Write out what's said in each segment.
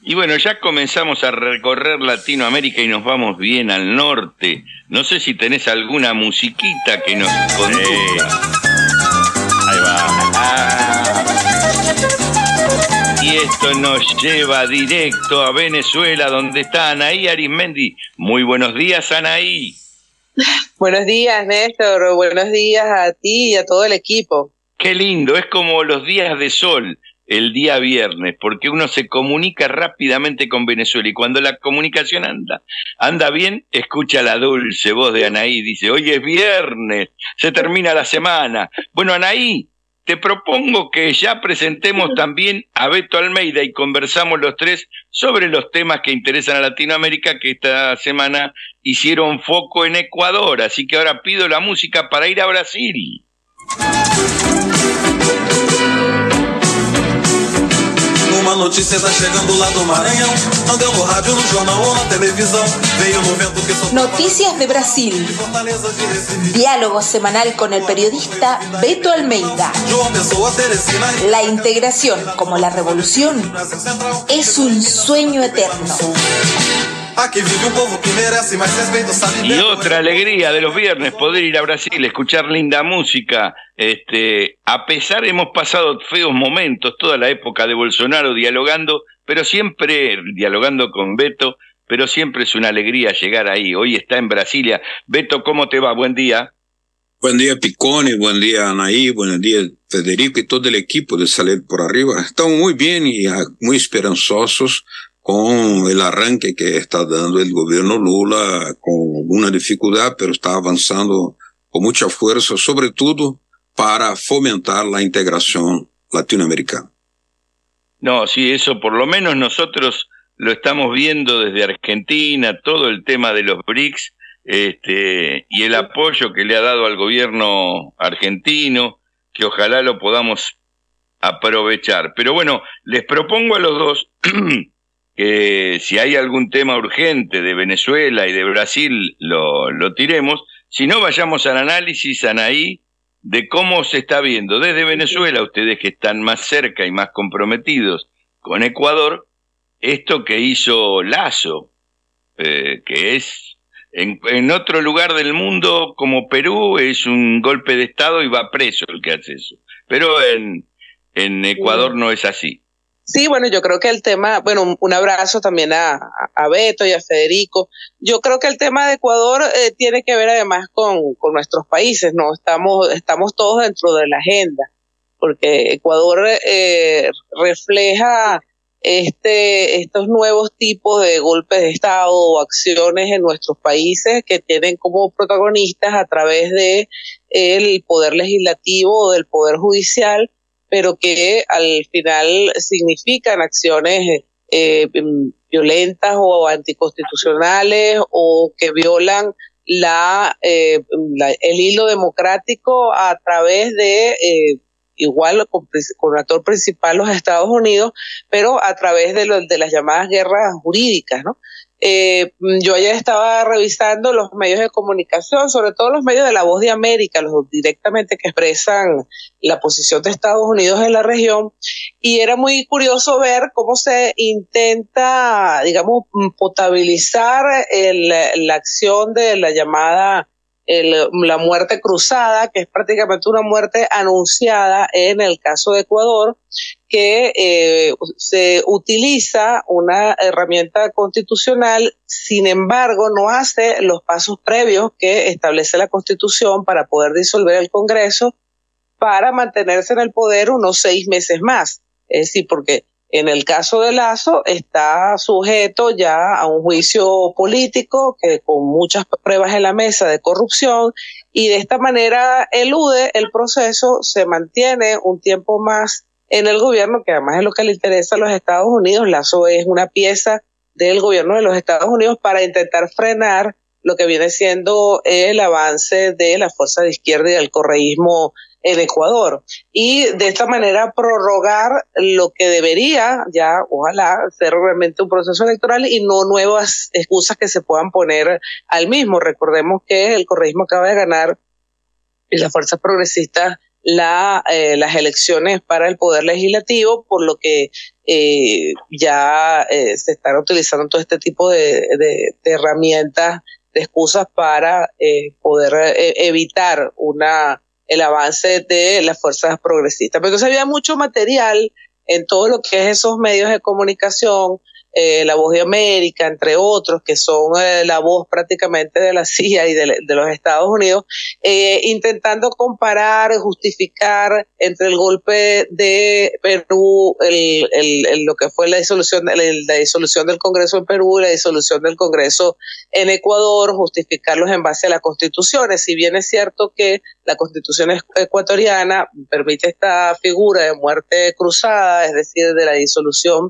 Y bueno, ya comenzamos a recorrer Latinoamérica y nos vamos bien al norte. No sé si tenés alguna musiquita que nos conduzca. Ahí va. Y esto nos lleva directo a Venezuela, donde está Anaí Arismendi. Muy buenos días, Anaí. Buenos días, Néstor. Buenos días a ti y a todo el equipo. Qué lindo, es como los días de sol. El día viernes, porque uno se comunica rápidamente con Venezuela y cuando la comunicación anda bien, escucha la dulce voz de Anaí, dice, hoy es viernes, se termina la semana. Bueno, Anaí, te propongo que ya presentemos también a Beto Almeida y conversamos los tres sobre los temas que interesan a Latinoamérica, que esta semana hicieron foco en Ecuador, así que ahora pido la música para ir a Brasil. Uma notícia tá chegando lá do Maranhão. Não deu no rádio, no jornal ou na televisão. Veio no vento que soprou. Noticias de Brasil. Diálogo semanal con el periodista Beto Almeida. La integración, como la revolución, es un sueño eterno. Y otra alegría de los viernes, poder ir a Brasil, escuchar linda música. A pesar, hemos pasado feos momentos, toda la época de Bolsonaro dialogando, pero siempre dialogando con Beto, pero siempre es una alegría llegar ahí. Hoy está en Brasilia. Beto, ¿cómo te va? Buen día. Buen día, Picone, buen día, Anaí, buen día, Federico y todo el equipo de Salir por Arriba. Estamos muy bien y muy esperanzosos con el arranque que está dando el gobierno Lula, con alguna dificultad, pero está avanzando con mucha fuerza, sobre todo para fomentar la integración latinoamericana. No, sí, eso por lo menos nosotros lo estamos viendo desde Argentina, todo el tema de los BRICS, y el apoyo que le ha dado al gobierno argentino, que ojalá lo podamos aprovechar. Pero bueno, les propongo a los dos que si hay algún tema urgente de Venezuela y de Brasil, lo tiremos. Si no, vayamos al análisis, Anaí, de cómo se está viendo desde Venezuela, ustedes que están más cerca y más comprometidos con Ecuador, esto que hizo Lasso, que es en otro lugar del mundo como Perú, es un golpe de Estado y va preso el que hace eso. Pero en Ecuador no es así. Sí, bueno, yo creo que el tema, bueno, un abrazo también a Beto y a Federico. Yo creo que el tema de Ecuador tiene que ver además con nuestros países, ¿no? Estamos todos dentro de la agenda, porque Ecuador refleja estos nuevos tipos de golpes de Estado o acciones en nuestros países que tienen como protagonistas a través de el poder legislativo o del poder judicial, pero que al final significan acciones violentas o anticonstitucionales o que violan el hilo democrático a través de, igual con actor principal los Estados Unidos, pero a través de las llamadas guerras jurídicas, ¿no? Yo ayer estaba revisando los medios de comunicación, sobre todo los medios de La Voz de América, los directamente que expresan la posición de Estados Unidos en la región, y era muy curioso ver cómo se intenta, digamos, potabilizar la acción de la llamada la muerte cruzada, que es prácticamente una muerte anunciada en el caso de Ecuador, que se utiliza una herramienta constitucional, sin embargo no hace los pasos previos que establece la Constitución para poder disolver el Congreso, para mantenerse en el poder unos 6 meses más. Es decir, porque en el caso de Lasso está sujeto ya a un juicio político que con muchas pruebas en la mesa de corrupción, y de esta manera elude el proceso, se mantiene un tiempo más en el gobierno, que además es lo que le interesa a los Estados Unidos. Lasso es una pieza del gobierno de los Estados Unidos para intentar frenar lo que viene siendo el avance de la fuerza de izquierda y del correísmo en Ecuador, y de esta manera prorrogar lo que debería ya, ojalá, ser realmente un proceso electoral y no nuevas excusas que se puedan poner al mismo. Recordemos que el correísmo acaba de ganar y las fuerzas progresistas las elecciones para el Poder Legislativo, por lo que ya se están utilizando todo este tipo de herramientas, de excusas para poder evitar el avance de las fuerzas progresistas. Pero entonces había mucho material en todo lo que es esos medios de comunicación, La Voz de América, entre otros, que son la voz prácticamente de la CIA y de los Estados Unidos, intentando comparar, justificar entre el golpe de Perú, lo que fue la disolución del Congreso en Perú, la disolución del Congreso en Ecuador, justificarlos en base a las constituciones. Si bien es cierto que la Constitución ecuatoriana permite esta figura de muerte cruzada, es decir, de la disolución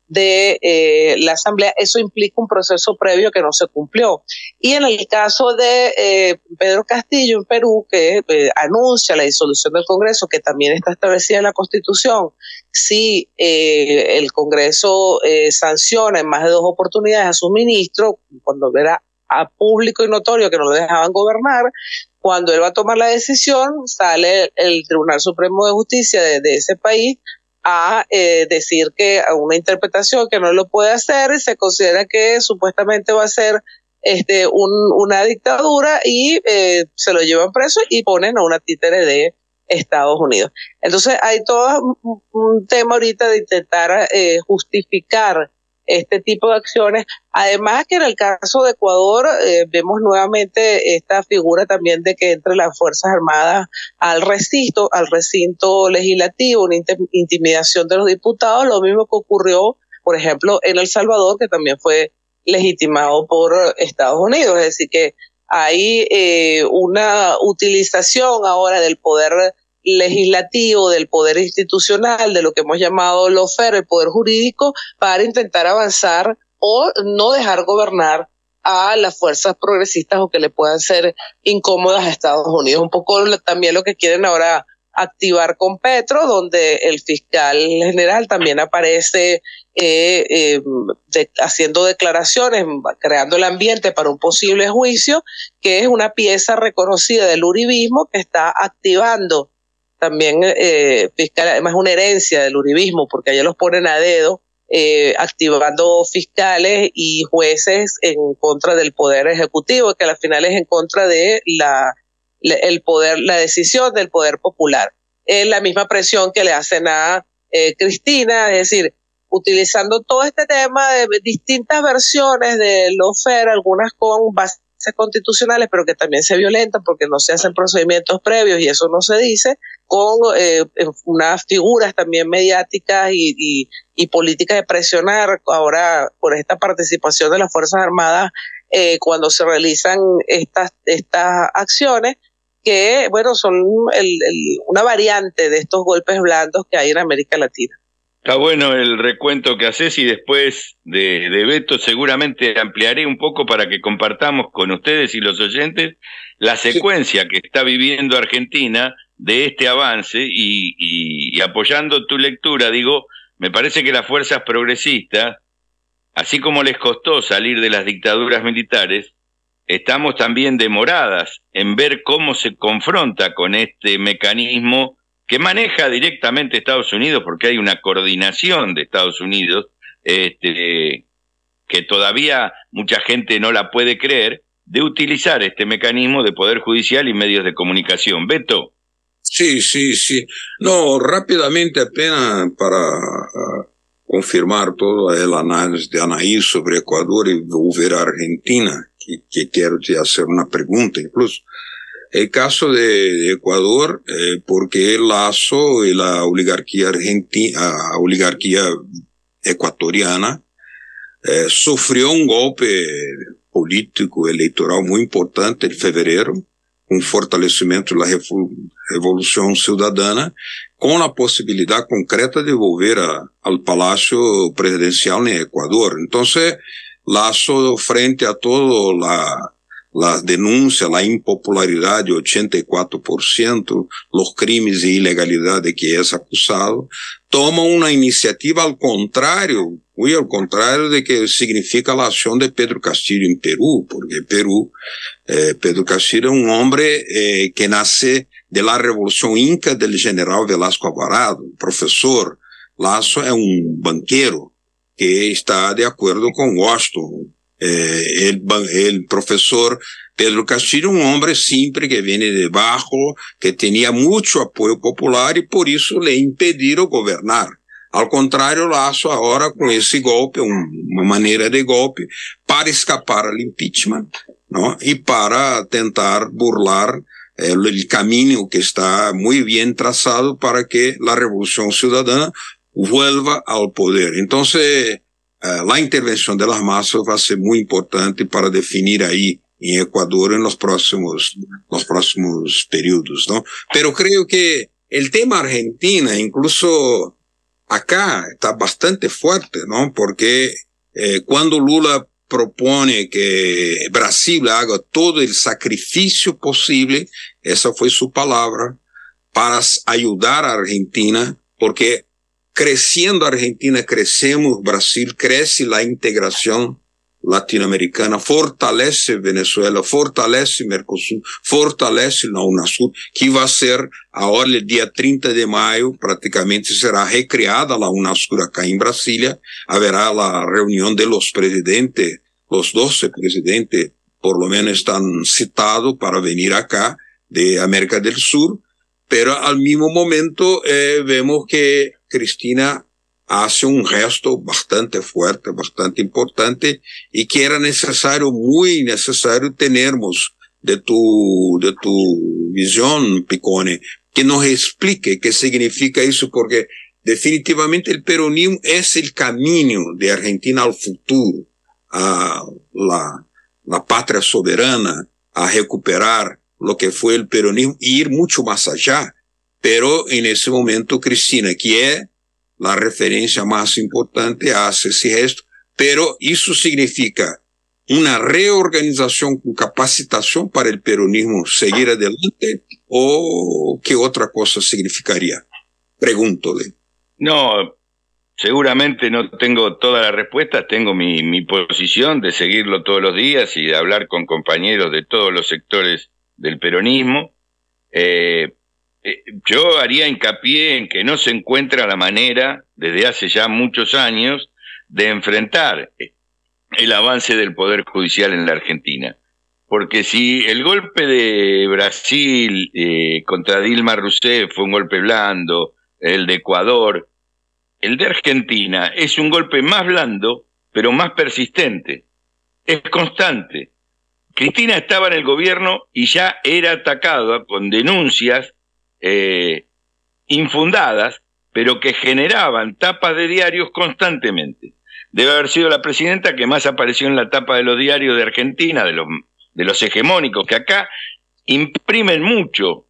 de la Asamblea, eso implica un proceso previo que no se cumplió. Y en el caso de Pedro Castillo en Perú, que anuncia la disolución del Congreso, que también está establecida en la Constitución, si el Congreso sanciona en más de 2 oportunidades a sus ministros, cuando era a público y notorio que no lo dejaban gobernar, cuando él va a tomar la decisión, sale el Tribunal Supremo de Justicia de ese país a decir que a una interpretación que no lo puede hacer, y se considera que supuestamente va a ser una dictadura, y se lo llevan preso y ponen a una títere de Estados Unidos. Entonces hay todo un tema ahorita de intentar justificar este tipo de acciones. Además que en el caso de Ecuador vemos nuevamente esta figura también de que entre las Fuerzas Armadas al recinto legislativo, una intimidación de los diputados, lo mismo que ocurrió, por ejemplo, en El Salvador, que también fue legitimado por Estados Unidos. Es decir, que hay una utilización ahora del poder legislativo, del poder institucional, de lo que hemos llamado lawfare, el poder jurídico, para intentar avanzar o no dejar gobernar a las fuerzas progresistas o que le puedan ser incómodas a Estados Unidos. Un poco también lo que quieren ahora activar con Petro, donde el fiscal general también aparece haciendo declaraciones, creando el ambiente para un posible juicio, que es una pieza reconocida del uribismo que está activando también fiscal, además una herencia del uribismo, porque allá los ponen a dedo, activando fiscales y jueces en contra del poder ejecutivo, que al final es en contra de la decisión del poder popular. La misma presión que le hacen a Cristina, es decir, utilizando todo este tema de distintas versiones de lawfare, algunas con bases constitucionales, pero que también se violentan porque no se hacen procedimientos previos y eso no se dice, con unas figuras también mediáticas y políticas de presionar ahora por esta participación de las Fuerzas Armadas cuando se realizan estas acciones, que bueno, son una variante de estos golpes blandos que hay en América Latina. Está bueno el recuento que haces, y después de Beto seguramente ampliaré un poco para que compartamos con ustedes y los oyentes la secuencia que está viviendo Argentina de este avance, y apoyando tu lectura, digo, me parece que las fuerzas progresistas, así como les costó salir de las dictaduras militares, estamos también demoradas en ver cómo se confronta con este mecanismo que maneja directamente Estados Unidos, porque hay una coordinación de Estados Unidos que todavía mucha gente no la puede creer, de utilizar este mecanismo de poder judicial y medios de comunicación. Beto. Sí. No, rápidamente apenas para confirmar todo el análisis de Anaís sobre Ecuador y volver a Argentina, que quiero te hacer una pregunta incluso. El caso de Ecuador, porque el Lazo y la oligarquía ecuatoriana sufrió un golpe político electoral muy importante en febrero, un fortalecimiento de la revolución ciudadana, con la posibilidad concreta de volver al Palacio Presidencial en Ecuador. Entonces, Lazo, frente a todo la denuncia, la impopularidad de 84%, los crímenes e ilegalidad de que es acusado, toma una iniciativa al contrario, muy al contrario de que significa la acción de Pedro Castillo en Perú, porque Pedro Castillo es un hombre que nace de la Revolución Inca del general Velasco Alvarado. El profesor Lasso es un banquero que está de acuerdo con Washington. El profesor Pedro Castillo, un hombre simple que viene de abajo, que tenía mucho apoyo popular y por eso le impidieron gobernar. Al contrario, Lasso ahora con ese golpe, una manera de golpe, para escapar al impeachment, ¿no? Y para tentar burlar el camino que está muy bien trazado para que la Revolución Ciudadana vuelva al poder. Entonces, la intervención de las masas va a ser muy importante para definir ahí en Ecuador en los próximos periodos, ¿no? Pero creo que el tema Argentina, incluso acá, está bastante fuerte, ¿no? Porque cuando Lula propone que Brasil haga todo el sacrificio posible, esa fue su palabra, para ayudar a Argentina, porque creciendo Argentina, crecemos Brasil, crece la integración latinoamericana, fortalece Venezuela, fortalece Mercosur, fortalece la UNASUR, que va a ser ahora el día 30 de mayo, prácticamente será recreada la UNASUR acá en Brasilia, habrá la reunión de los presidentes, los 12 presidentes, por lo menos están citados para venir acá de América del Sur, pero al mismo momento vemos que Cristina hace un gesto bastante fuerte, bastante importante, y que era necesario, muy necesario, tenernos de tu visión, Piccone, que nos explique qué significa eso, porque definitivamente el peronismo es el camino de Argentina al futuro, a la patria soberana, a recuperar lo que fue el peronismo y ir mucho más allá. Pero en ese momento Cristina, que es la referencia más importante, hace ese gesto, pero eso significa una reorganización con capacitación para el peronismo seguir adelante, o qué otra cosa significaría. Pregúntole. No, seguramente no tengo todas las respuestas, tengo mi posición de seguirlo todos los días y de hablar con compañeros de todos los sectores del peronismo. Yo haría hincapié en que no se encuentra la manera, desde hace ya muchos años, de enfrentar el avance del Poder Judicial en la Argentina. Porque si el golpe de Brasil contra Dilma Rousseff fue un golpe blando, el de Ecuador, el de Argentina es un golpe más blando, pero más persistente. Es constante. Cristina estaba en el gobierno y ya era atacada con denuncias infundadas, pero que generaban tapas de diarios constantemente. Debe haber sido la presidenta que más apareció en la tapa de los diarios de Argentina, de los hegemónicos, que acá imprimen mucho,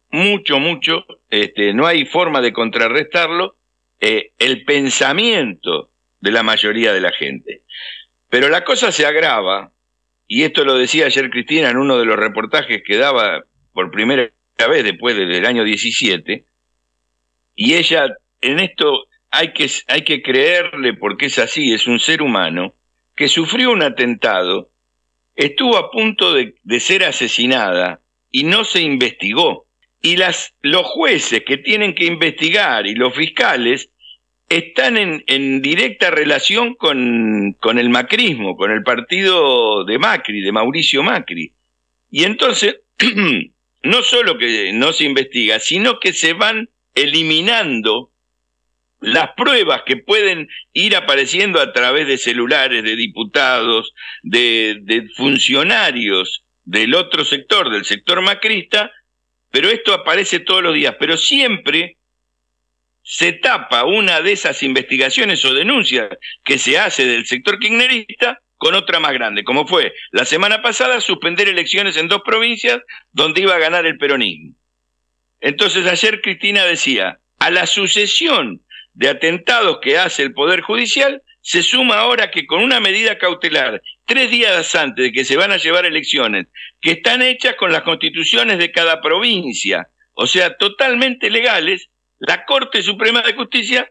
no hay forma de contrarrestarlo, el pensamiento de la mayoría de la gente. Pero la cosa se agrava, y esto lo decía ayer Cristina en uno de los reportajes que daba por primera vez después del año 17, y ella, en esto hay que creerle porque es así, es un ser humano, que sufrió un atentado, estuvo a punto de ser asesinada y no se investigó. Y los jueces que tienen que investigar y los fiscales están en directa relación con el macrismo, con el partido de Macri, de Mauricio Macri. Y entonces, no solo que no se investiga, sino que se van eliminando las pruebas que pueden ir apareciendo a través de celulares, de diputados, de funcionarios del otro sector, del sector macrista, pero esto aparece todos los días, pero siempre se tapa una de esas investigaciones o denuncias que se hace del sector kirchnerista con otra más grande, como fue la semana pasada suspender elecciones en 2 provincias donde iba a ganar el peronismo. Entonces ayer Cristina decía, a la sucesión de atentados que hace el Poder Judicial, se suma ahora que con una medida cautelar, 3 días antes de que se van a llevar elecciones, que están hechas con las constituciones de cada provincia, o sea, totalmente legales, la Corte Suprema de Justicia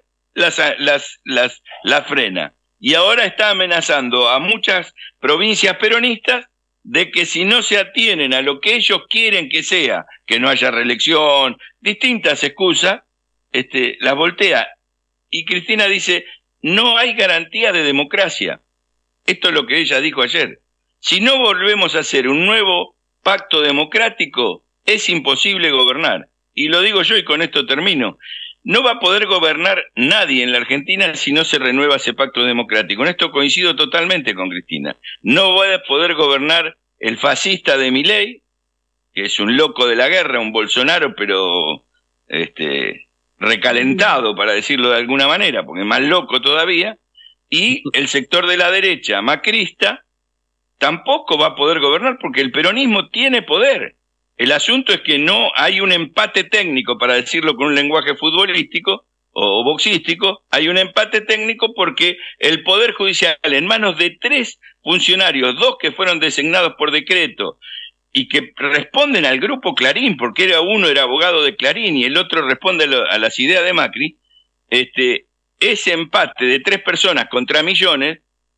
las frena. Y ahora está amenazando a muchas provincias peronistas de que si no se atienen a lo que ellos quieren que sea, que no haya reelección, distintas excusas, las voltea. Y Cristina dice, no hay garantía de democracia. Esto es lo que ella dijo ayer. Si no volvemos a hacer un nuevo pacto democrático, es imposible gobernar. Y lo digo yo y con esto termino. No va a poder gobernar nadie en la Argentina si no se renueva ese pacto democrático. En esto coincido totalmente con Cristina. No va a poder gobernar el fascista de Milei, que es un loco de la guerra, un Bolsonaro, pero recalentado, para decirlo de alguna manera, porque es más loco todavía, y el sector de la derecha macrista tampoco va a poder gobernar porque el peronismo tiene poder. El asunto es que no hay un empate técnico, para decirlo con un lenguaje futbolístico o boxístico, hay un empate técnico porque el Poder Judicial, en manos de 3 funcionarios, 2 que fueron designados por decreto y que responden al grupo Clarín, porque uno era abogado de Clarín y el otro responde a las ideas de Macri, ese empate de 3 personas contra millones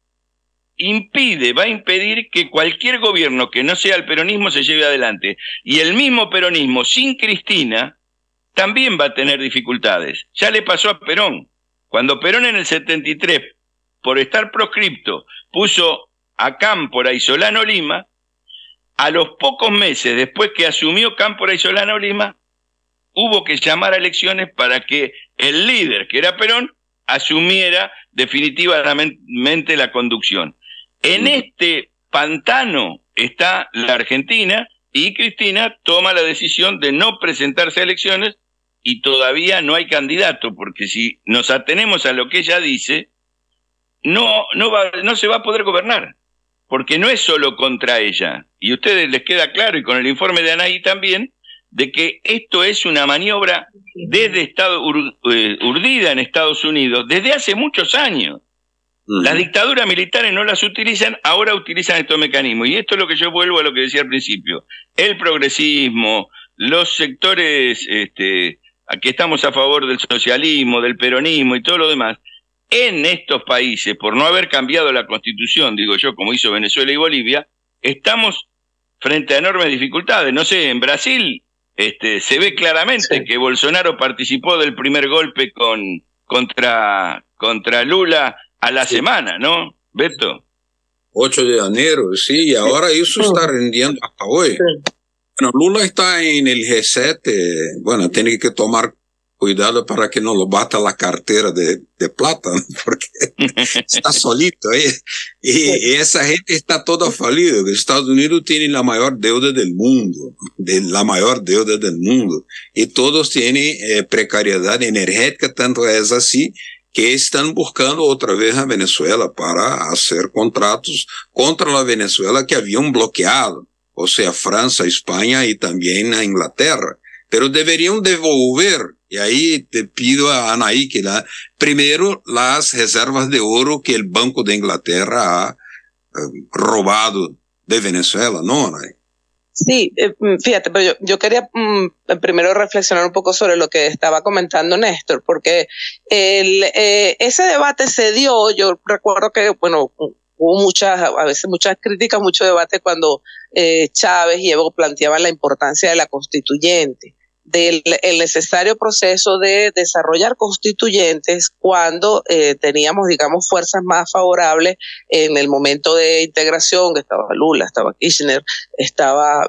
va a impedir que cualquier gobierno que no sea el peronismo se lleve adelante. Y el mismo peronismo sin Cristina también va a tener dificultades. Ya le pasó a Perón. Cuando Perón en el 73, por estar proscripto, puso a Cámpora y Solano Lima, a los pocos meses después que asumió Cámpora y Solano Lima, hubo que llamar a elecciones para que el líder, que era Perón, asumiera definitivamente la conducción. En este pantano está la Argentina y Cristina toma la decisión de no presentarse a elecciones y todavía no hay candidato, porque si nos atenemos a lo que ella dice, no se va a poder gobernar, porque no es solo contra ella. Y a ustedes les queda claro, y con el informe de Anaí también, de que esto es una maniobra urdida en Estados Unidos desde hace muchos años. Las dictaduras militares no las utilizan, ahora utilizan estos mecanismos. Y esto es lo que yo vuelvo a lo que decía al principio. El progresismo, los sectores que estamos a favor del socialismo, del peronismo y todo lo demás, en estos países, por no haber cambiado la constitución, digo yo, como hizo Venezuela y Bolivia, estamos frente a enormes dificultades. No sé, en Brasil se ve claramente que Bolsonaro participó del primer golpe contra Lula a la semana, ¿no, Beto? 8 de enero, sí, y ahora eso está rendiendo hasta hoy. Bueno, Lula está en el G7, bueno, tiene que tomar cuidado para que no lo bata la cartera de plata, porque está solito, y esa gente está toda falida. Estados Unidos tiene la mayor deuda del mundo, y todos tienen precariedad energética, tanto es así que están buscando otra vez a Venezuela para hacer contratos contra la Venezuela que habían bloqueado, o sea, Francia, España y también a Inglaterra. Pero deberían devolver, y ahí te pido a Anaí que primero las reservas de oro que el Banco de Inglaterra ha robado de Venezuela, ¿no, Anaí? Sí, fíjate, pero yo quería primero reflexionar un poco sobre lo que estaba comentando Néstor, porque ese debate se dio, yo recuerdo que, bueno, hubo a veces muchas críticas, mucho debate cuando Chávez y Evo planteaban la importancia de la constituyente, del el necesario proceso de desarrollar constituyentes cuando teníamos, digamos, fuerzas más favorables en el momento de integración, que estaba Lula, estaba Kirchner, estaba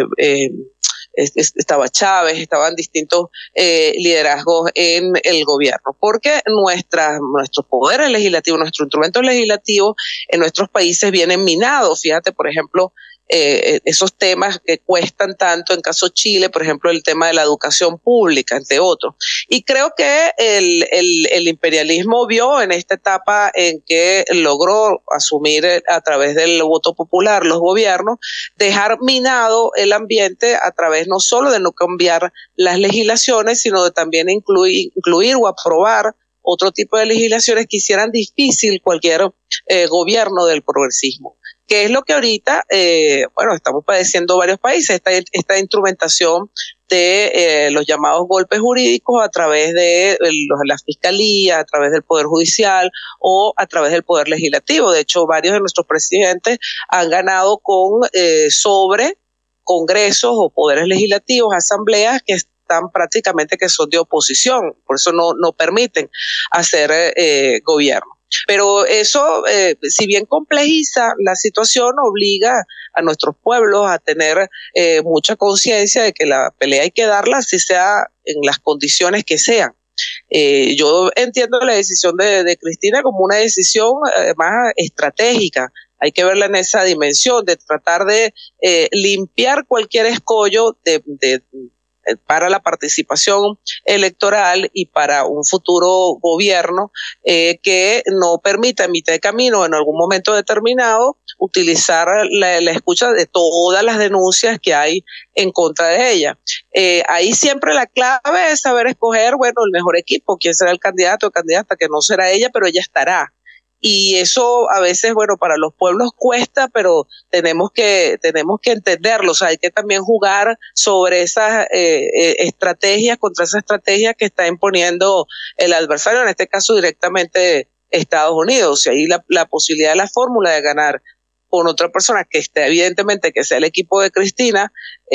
Chávez, estaban distintos liderazgos en el gobierno, porque nuestros poderes legislativos, nuestros instrumentos legislativos en nuestros países vienen minados. Fíjate, por ejemplo, esos temas que cuestan tanto, en caso Chile, por ejemplo, el tema de la educación pública, entre otros. Y creo que el imperialismo vio en esta etapa en que logró asumir a través del voto popular los gobiernos, dejar minado el ambiente a través no solo de no cambiar las legislaciones, sino de también incluir o aprobar otro tipo de legislaciones que hicieran difícil cualquier gobierno del progresismo. que es lo que ahorita, estamos padeciendo varios países, esta instrumentación de los llamados golpes jurídicos a través de la fiscalía, a través del Poder Judicial o a través del Poder Legislativo. De hecho, varios de nuestros presidentes han ganado sobre congresos o poderes legislativos, asambleas que están prácticamente que son de oposición, por eso no permiten hacer gobierno. Pero eso, si bien complejiza la situación, obliga a nuestros pueblos a tener mucha conciencia de que la pelea hay que darla, así sea en las condiciones que sean. Yo entiendo la decisión de Cristina como una decisión más estratégica. Hay que verla en esa dimensión de tratar de limpiar cualquier escollo para la participación electoral y para un futuro gobierno que no permita en mitad de camino, en algún momento determinado, utilizar la escucha de todas las denuncias que hay en contra de ella. Ahí siempre la clave es saber escoger, el mejor equipo, quién será el candidato o candidata, que no será ella, pero ella estará. Y eso a veces, para los pueblos cuesta, pero tenemos que entenderlo. O sea, hay que también jugar sobre esas estrategias, contra esa estrategia que está imponiendo el adversario, en este caso directamente Estados Unidos. Y ahí la posibilidad de la fórmula de ganar con otra persona que esté, evidentemente, que sea el equipo de Cristina,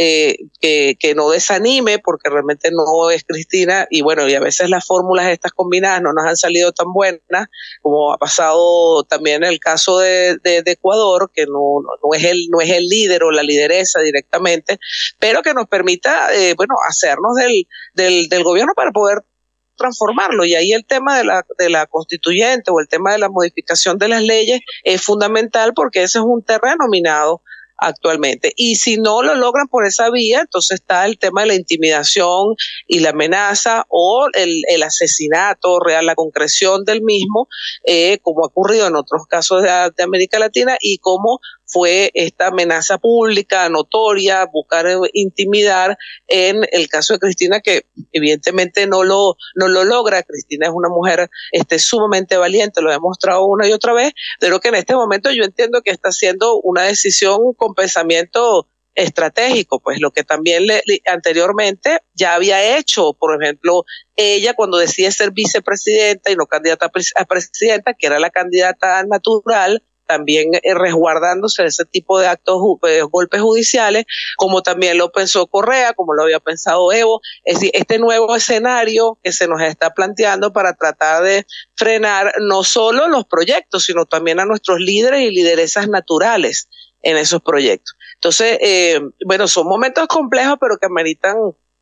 que no desanime, porque realmente no es Cristina, y a veces las fórmulas estas combinadas no nos han salido tan buenas, como ha pasado también en el caso de Ecuador, que no es el líder o la lideresa directamente, pero que nos permita, hacernos del gobierno para poder transformarlo. Y ahí el tema de la constituyente o el tema de la modificación de las leyes es fundamental, porque ese es un terreno minado actualmente. Y si no lo logran por esa vía, entonces está el tema de la intimidación y la amenaza o el asesinato real, la concreción del mismo, como ha ocurrido en otros casos de América Latina, y como fue esta amenaza pública, notoria, buscar intimidar en el caso de Cristina, que evidentemente no lo logra. Cristina es una mujer sumamente valiente, lo ha demostrado una y otra vez, pero que en este momento yo entiendo que está haciendo una decisión con pensamiento estratégico, pues lo que también anteriormente ya había hecho, por ejemplo, ella cuando decide ser vicepresidenta y no candidata a presidenta, que era la candidata natural, también resguardándose de ese tipo de actos, golpes judiciales, como también lo pensó Correa, como lo había pensado Evo. Es decir, este nuevo escenario que se nos está planteando para tratar de frenar no solo los proyectos, sino también a nuestros líderes y lideresas naturales en esos proyectos. Entonces, son momentos complejos, pero que ameritan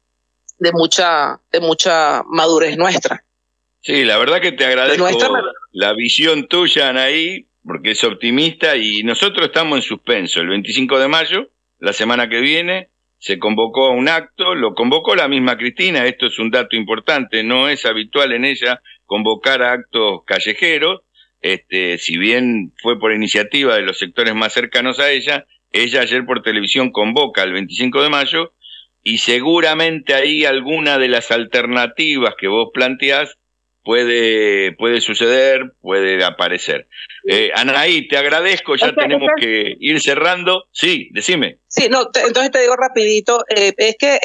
de mucha madurez nuestra. Sí, la verdad que te agradezco la visión tuya, Anaí, porque es optimista, y nosotros estamos en suspenso. El 25 de mayo, la semana que viene, se convocó a un acto, lo convocó la misma Cristina. Esto es un dato importante, no es habitual en ella convocar a actos callejeros, si bien fue por iniciativa de los sectores más cercanos a ella ayer por televisión convoca el 25 de mayo, y seguramente ahí alguna de las alternativas que vos planteás puede suceder, puede aparecer. Anaí, te agradezco, ya tenemos que ir cerrando. Sí, decime. Sí, entonces te digo rapidito, es que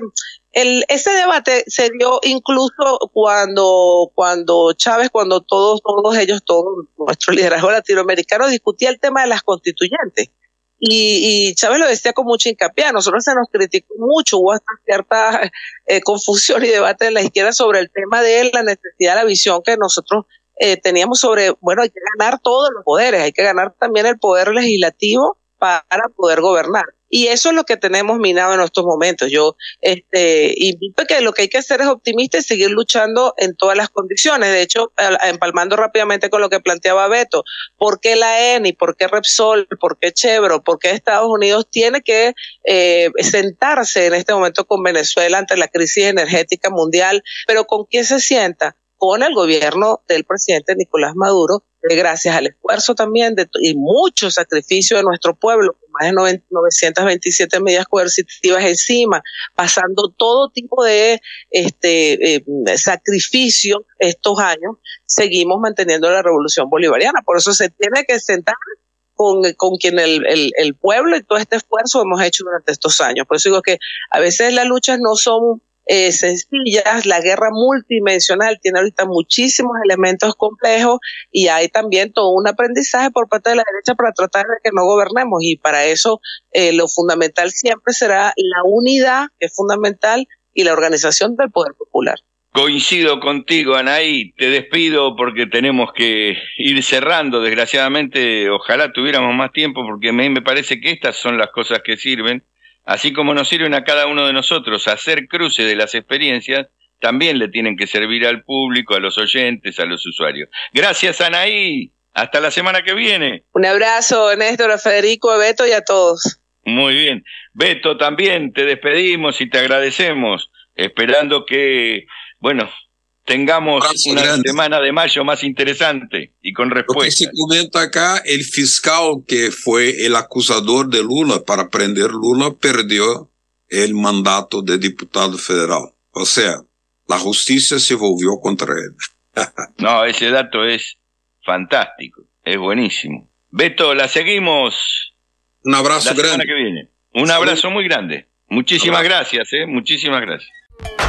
ese debate se dio incluso cuando Chávez, cuando todos ellos, todo nuestro liderazgo latinoamericano discutía el tema de las constituyentes. Y Chávez lo decía con mucha hincapié. A nosotros se nos criticó mucho, hubo hasta cierta confusión y debate en la izquierda sobre el tema de la necesidad, la visión que nosotros teníamos sobre, hay que ganar todos los poderes, hay que ganar también el poder legislativo para poder gobernar. Y eso es lo que tenemos minado en estos momentos. Yo invito a que lo que hay que hacer es optimista y seguir luchando en todas las condiciones. De hecho, empalmando rápidamente con lo que planteaba Beto, ¿por qué la ENI? ¿Por qué Repsol? ¿Por qué Chevron? ¿Por qué Estados Unidos tiene que sentarse en este momento con Venezuela ante la crisis energética mundial? ¿Pero con quién se sienta? Con el gobierno del presidente Nicolás Maduro, gracias al esfuerzo también y mucho sacrificio de nuestro pueblo, más de 927 medidas coercitivas encima, pasando todo tipo de sacrificio estos años, seguimos manteniendo la revolución bolivariana. Por eso se tiene que sentar con quien el pueblo y todo este esfuerzo hemos hecho durante estos años. Por eso digo que a veces las luchas no son sencillas, la guerra multidimensional tiene ahorita muchísimos elementos complejos y hay también todo un aprendizaje por parte de la derecha para tratar de que no gobernemos, y para eso lo fundamental siempre será la unidad, que es fundamental, y la organización del poder popular. Coincido contigo, Anaí, te despido porque tenemos que ir cerrando, desgraciadamente. Ojalá tuviéramos más tiempo, porque a mí me parece que estas son las cosas que sirven. Así como nos sirven a cada uno de nosotros hacer cruce de las experiencias, también le tienen que servir al público, a los oyentes, a los usuarios. Gracias, Anaí. Hasta la semana que viene. Un abrazo, Néstor, a Federico, a Beto y a todos. Muy bien. Beto, también te despedimos y te agradecemos, esperando que, bueno, tengamos una semana de mayo más interesante y con respuesta. Lo que se comenta acá, el fiscal que fue el acusador de Lula para prender Lula perdió el mandato de diputado federal. O sea, la justicia se volvió contra él. No, ese dato es fantástico, es buenísimo. Beto, la seguimos. Un abrazo grande. La semana que viene. Un abrazo muy grande. Muchísimas gracias, muchísimas gracias.